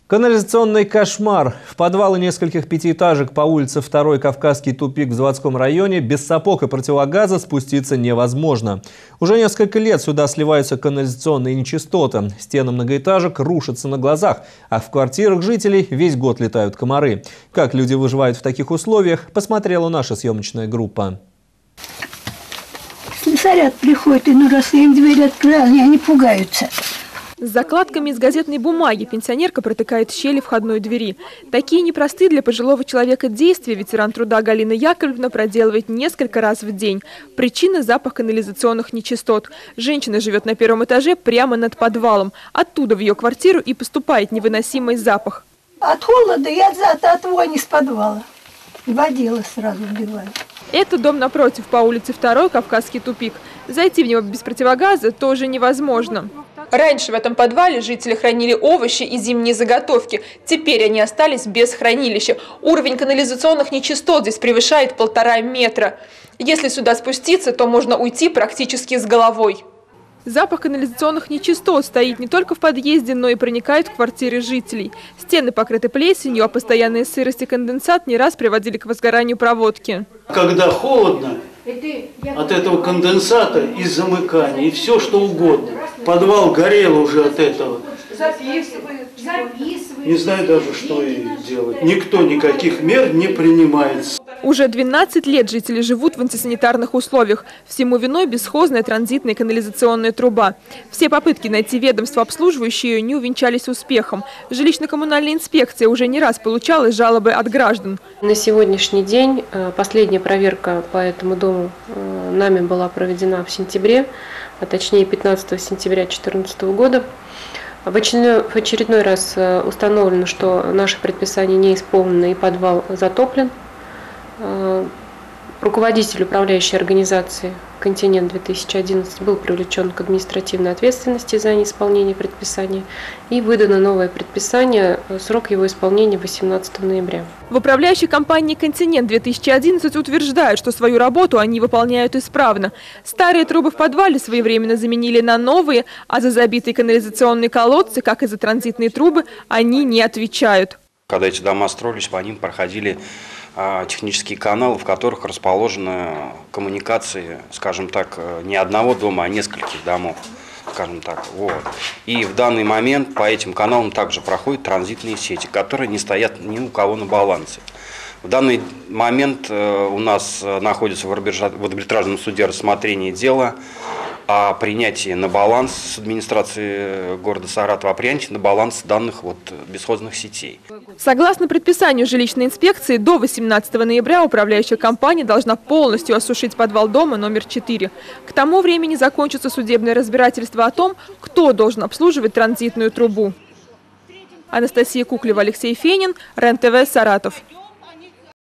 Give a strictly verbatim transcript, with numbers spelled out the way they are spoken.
Канализационный кошмар. В подвалы нескольких пятиэтажек по улице второй Кавказский тупик в Заводском районе без сапог и противогаза спуститься невозможно. Уже несколько лет сюда сливаются канализационные нечистоты. Стены многоэтажек рушатся на глазах, а в квартирах жителей весь год летают комары. Как люди выживают в таких условиях, посмотрела наша съемочная группа. Слесарят приходят, и ну раз я им дверь открыла, они пугаются. С закладками из газетной бумаги пенсионерка протыкает щели входной двери. Такие непростые для пожилого человека действия ветеран труда Галина Яковлевна проделывает несколько раз в день. Причина – запах канализационных нечистот. Женщина живет на первом этаже прямо над подвалом. Оттуда в ее квартиру и поступает невыносимый запах. От холода и от, от, от вони с подвала. Водила сразу убиваю. Это дом напротив, по улице второй Кавказский тупик. Зайти в него без противогаза тоже невозможно. Раньше в этом подвале жители хранили овощи и зимние заготовки. Теперь они остались без хранилища. Уровень канализационных нечистот здесь превышает полтора метра. Если сюда спуститься, то можно уйти практически с головой. Запах канализационных нечистот стоит не только в подъезде, но и проникает в квартиры жителей. Стены покрыты плесенью, а постоянная сырость и конденсат не раз приводили к возгоранию проводки. Когда холодно, от этого конденсата и замыкания, и все что угодно. Подвал горел уже от этого. Записывают, записывают. Не знаю даже, что и делать. Никто никаких мер не принимается. Уже двенадцать лет жители живут в антисанитарных условиях. Всему виной бесхозная транзитная канализационная труба. Все попытки найти ведомство, обслуживающее ее, не увенчались успехом. Жилищно-коммунальная инспекция уже не раз получала жалобы от граждан. На сегодняшний день последняя проверка по этому дому нами была проведена в сентябре, а точнее пятнадцатого сентября две тысячи четырнадцатого года. В очередной, в очередной раз установлено, что наше предписание не исполнено и подвал затоплен. Руководитель управляющей организации «Континент-две тысячи одиннадцать» был привлечен к административной ответственности за неисполнение предписания и выдано новое предписание, срок его исполнения восемнадцатого ноября. В управляющей компании «Континент-две тысячи одиннадцать» утверждают, что свою работу они выполняют исправно. Старые трубы в подвале своевременно заменили на новые, а за забитые канализационные колодцы, как и за транзитные трубы, они не отвечают. Когда эти дома строились, по ним проходили технические каналы, в которых расположены коммуникации, скажем так, не одного дома, а нескольких домов, скажем так. Вот. И в данный момент по этим каналам также проходят транзитные сети, которые не стоят ни у кого на балансе. В данный момент у нас находится в арбитражном суде рассмотрение дела о принятии на баланс с администрации города Саратова, о принятии на баланс данных вот бесхозных сетей. Согласно предписанию жилищной инспекции, до восемнадцатого ноября управляющая компания должна полностью осушить подвал дома номер четыре. К тому времени закончится судебное разбирательство о том, кто должен обслуживать транзитную трубу. Анастасия Куклева, Алексей Фенин, РЕН-ТВ, Саратов.